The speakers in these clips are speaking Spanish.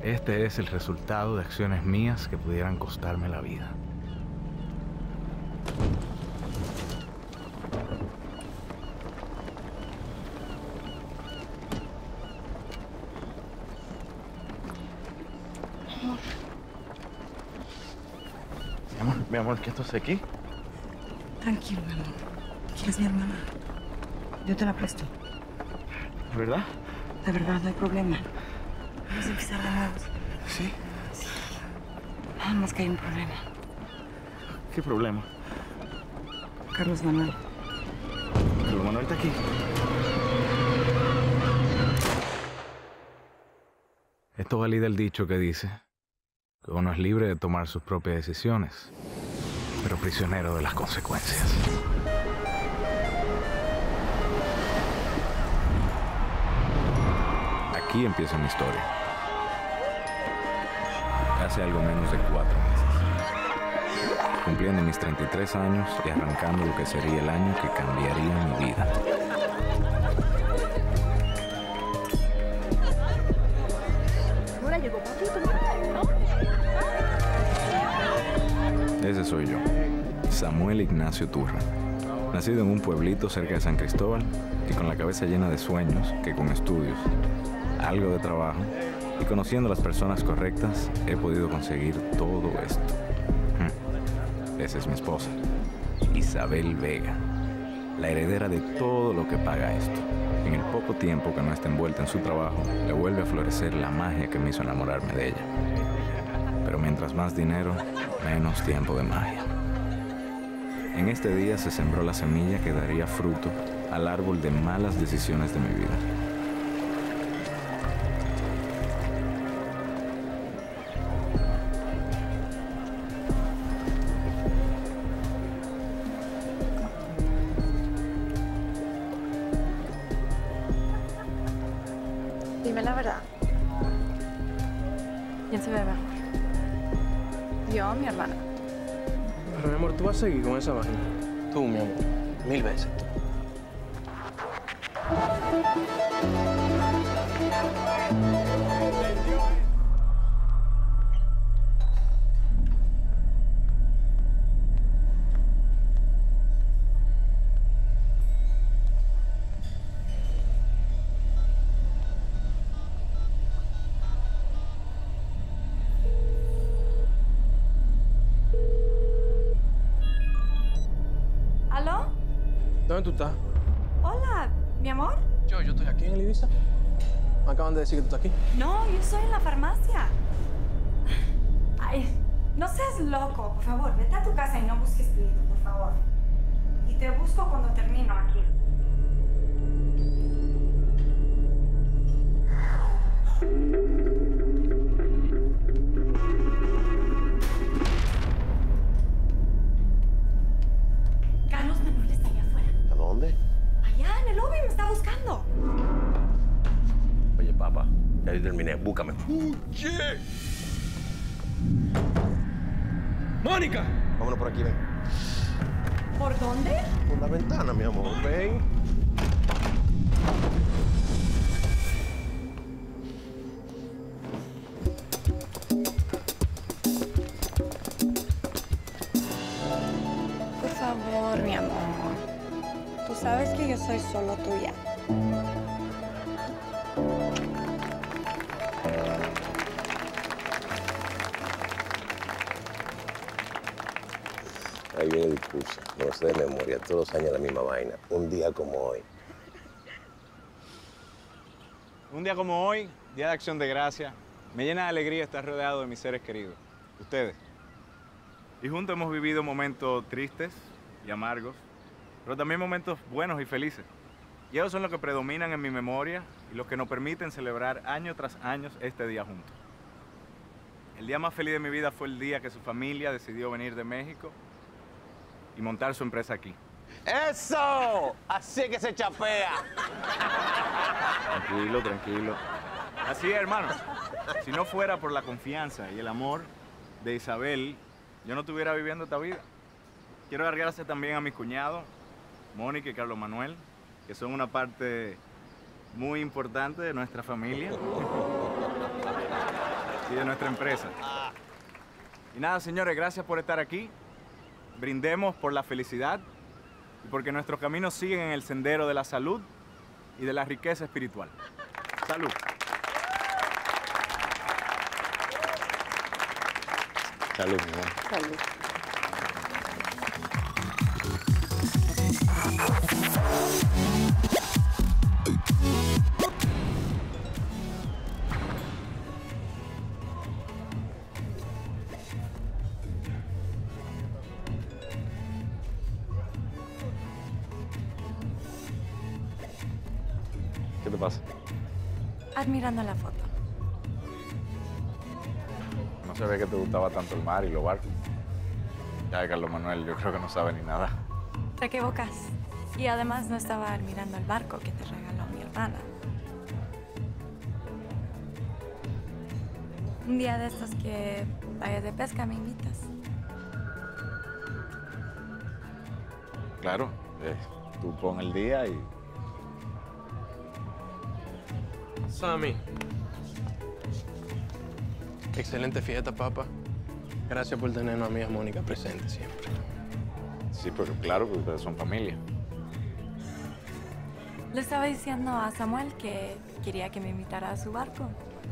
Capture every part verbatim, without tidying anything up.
Este es el resultado de acciones mías que pudieran costarme la vida. Mi amor, mi amor, ¿qué estás aquí? Tranquilo, mi amor. ¿Quieres mi hermana? Yo te la presto. ¿De verdad? De verdad, no hay problema. Vamos a empezar de nuevo. ¿Sí? Sí. Nada más que hay un problema. ¿Qué problema? Carlos Manuel. Carlos Manuel está aquí. Esto valida el dicho que dice que uno es libre de tomar sus propias decisiones, pero prisionero de las consecuencias. Aquí empieza mi historia. Hace algo menos de cuatro meses. Cumpliendo mis treinta y tres años y arrancando lo que sería el año que cambiaría mi vida. Ahora llegó papito. Ese soy yo, Samuel Ignacio Turra. Nacido en un pueblito cerca de San Cristóbal y con la cabeza llena de sueños que con estudios, algo de trabajo y conociendo a las personas correctas he podido conseguir todo esto. Hmm. Esa es mi esposa, Isabel Vega, la heredera de todo lo que paga esto. En el poco tiempo que no está envuelta en su trabajo, le vuelve a florecer la magia que me hizo enamorarme de ella. Pero mientras más dinero, menos tiempo de magia. En este día se sembró la semilla que daría fruto al árbol de malas decisiones de mi vida. Dime la verdad. ¿Quién se ve mejor? ¿Yo o mi hermana? Pero, mi amor, tú vas a seguir con esa vaina. Tú, mi amor. Mil veces. ¿Aló? ¿Dónde tú estás? Hola, mi amor. Yo, yo estoy aquí en el Ibiza. Me acaban de decir que tú estás aquí. No, yo estoy en la farmacia. Ay, no seas loco, por favor. Vete a tu casa y no busques pleito, por favor. Y te busco cuando termino aquí. Carlos Manuel está allá afuera. ¿A dónde? Allá en el lobby me está buscando. Oye, papá, ya yo terminé. Búscame. ¡Fuche! ¡Mónica! Vámonos por aquí, ven. ¿Por dónde? Por la ventana, mi amor. Ven. Por favor, mi amor. Tú sabes que yo soy solo tuya. Ahí viene el discurso. No sé de memoria. Todos los años la misma vaina. Un día como hoy. Un día como hoy, Día de Acción de Gracia, me llena de alegría estar rodeado de mis seres queridos, ustedes. Y juntos hemos vivido momentos tristes y amargos, pero también momentos buenos y felices. Y ellos son los que predominan en mi memoria y los que nos permiten celebrar año tras año este día juntos. El día más feliz de mi vida fue el día que su familia decidió venir de México y montar su empresa aquí. ¡Eso! Así es que se chapea. Tranquilo, tranquilo. Así es, hermano. Si no fuera por la confianza y el amor de Isabel, yo no estuviera viviendo esta vida. Quiero dar gracias también a mis cuñados, Mónica y Carlos Manuel, que son una parte muy importante de nuestra familia. y de nuestra empresa. Y nada, señores, gracias por estar aquí. Brindemos por la felicidad y porque nuestros caminos siguen en el sendero de la salud y de la riqueza espiritual. Salud. Salud, mi amor. Salud. ¿Qué te pasa? Admirando la foto. No sabía que te gustaba tanto el mar y los barcos. Ya de Carlos Manuel, yo creo que no sabe ni nada. Te equivocas. Y además no estaba admirando el barco que te regaló mi hermana. Un día de estos que vayas de pesca me invitas. Claro, eh, tú pon el día y... Sammy. Excelente fiesta, papá. Gracias por tenernos a mí y a Mónica presente siempre. Sí, pero claro, porque ustedes son familia. Le estaba diciendo a Samuel que quería que me invitara a su barco.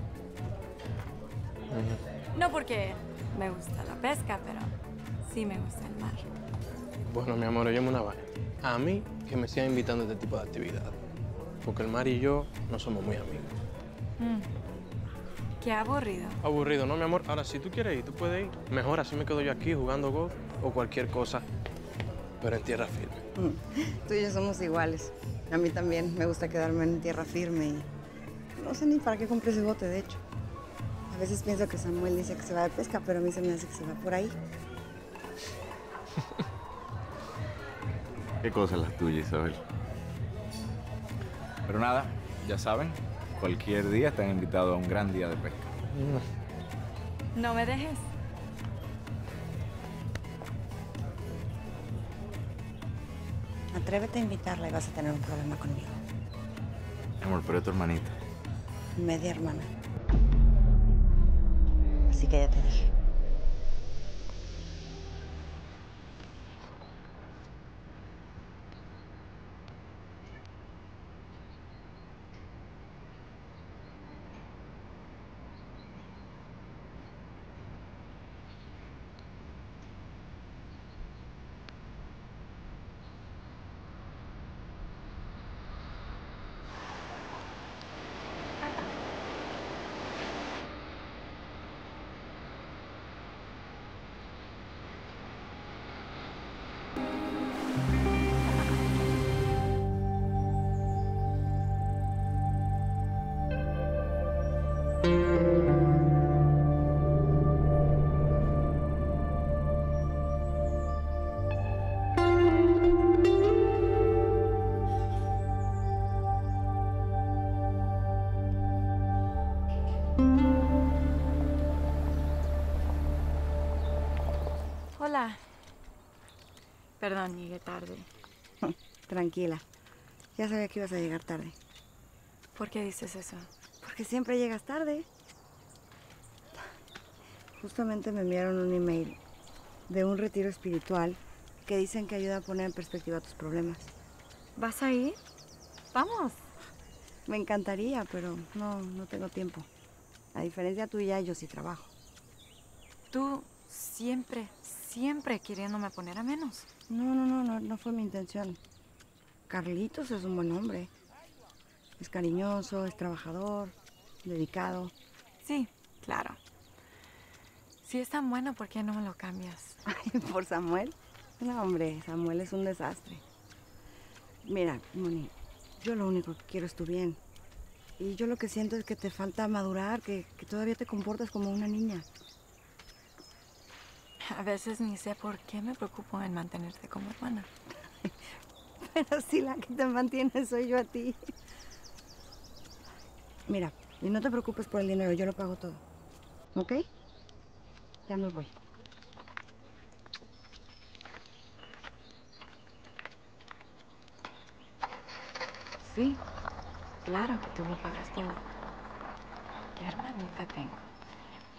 Uh-huh. No porque me gusta la pesca, pero sí me gusta el mar. Bueno, mi amor, óyeme una vaina. A mí que me sigan invitando a este tipo de actividades. Porque el mar y yo no somos muy amigos. Mm. Qué aburrido. Aburrido, ¿no, mi amor? Ahora, si tú quieres ir, tú puedes ir. Mejor así me quedo yo aquí jugando golf o cualquier cosa, pero en tierra firme. Mm. Tú y yo somos iguales. A mí también me gusta quedarme en tierra firme y no sé ni para qué compré ese bote, de hecho. A veces pienso que Samuel dice que se va de pesca, pero a mí se me hace que se va por ahí. Qué cosas las tuyas, Isabel. Pero nada, ya saben, cualquier día están invitados a un gran día de pesca. No me dejes. Atrévete a invitarla y vas a tener un problema conmigo. Amor, pero es tu hermanita. Media hermana. Así que ya te dije. Hola. Perdón, llegué tarde. Tranquila. Ya sabía que ibas a llegar tarde. ¿Por qué dices eso? Porque siempre llegas tarde. Justamente me enviaron un email de un retiro espiritual que dicen que ayuda a poner en perspectiva tus problemas. ¿Vas a ir? Vamos. Me encantaría, pero no, no tengo tiempo. A diferencia tuya, yo sí trabajo. Tú siempre, siempre queriéndome poner a menos. No, no, no, no, no fue mi intención. Carlitos es un buen hombre. Es cariñoso, es trabajador, dedicado. Sí, claro. Si es tan bueno, ¿por qué no me lo cambias? Ay, ¿por Samuel? No, hombre, Samuel es un desastre. Mira, Moni, yo lo único que quiero es tu bien. Y yo lo que siento es que te falta madurar, que, que todavía te comportas como una niña. A veces ni sé por qué me preocupo en mantenerte como hermana. Pero si la que te mantiene soy yo a ti. Mira, y no te preocupes por el dinero, yo lo pago todo. ¿Ok? Ya me voy. Sí, claro que tú me pagas todo. ¿Qué hermanita tengo?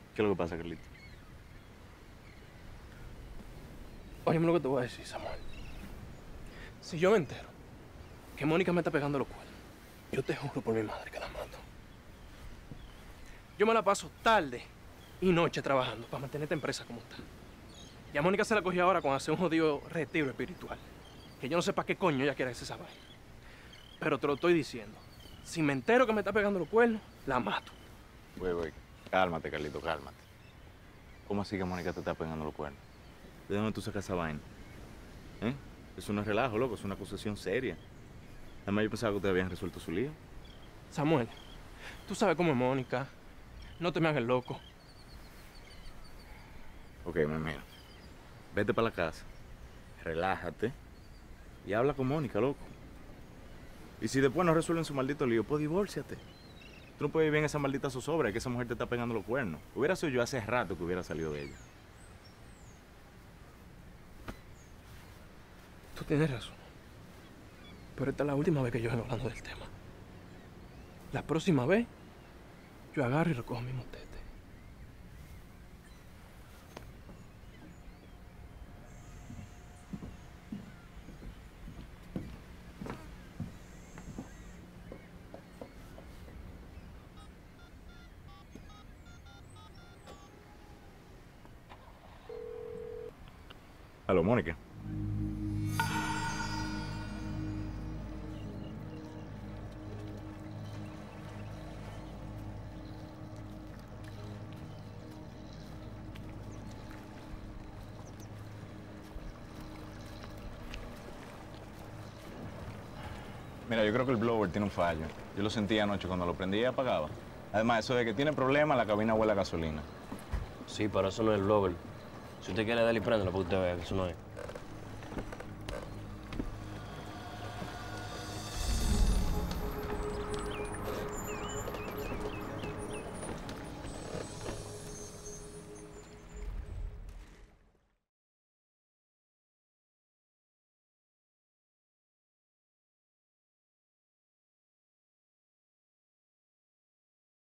¿Qué es lo que pasa, Carlito? Óyeme lo que te voy a decir, Samuel. Si yo me entero que Mónica me está pegando los cuernos, yo te juro por mi madre que la mato. Yo me la paso tarde y noche trabajando para mantener esta empresa como está. Y a Mónica se la cogió ahora con hacer un jodido retiro espiritual. Que yo no sé para qué coño ella quiere hacer esa vaina. Pero te lo estoy diciendo. Si me entero que me está pegando los cuernos, la mato. Güey, güey, cálmate, Carlito, cálmate. ¿Cómo así que Mónica te está pegando los cuernos? ¿De dónde tú sacas esa vaina? ¿Eh? Eso no es relajo, loco, es una acusación seria. Además, yo pensaba que ustedes habían resuelto su lío. Samuel, tú sabes cómo es Mónica. No te me hagas loco. Ok, mira. Vete para la casa, relájate y habla con Mónica, loco. Y si después no resuelven su maldito lío, pues divórciate. Tú no puedes vivir en esa maldita zozobra, que esa mujer te está pegando los cuernos. Hubiera sido yo hace rato que hubiera salido de ella. Tú tienes razón. Pero esta es la última vez que yo vengo hablando del tema. La próxima vez, yo agarro y recojo mi motete. Aló, Mónica. Mira, yo creo que el blower tiene un fallo. Yo lo sentí anoche cuando lo prendí y apagaba. Además, eso de que tiene problemas, la cabina huele a gasolina. Sí, pero eso no es el blower. Si usted quiere darle y préndelo, para que usted vea que eso no es.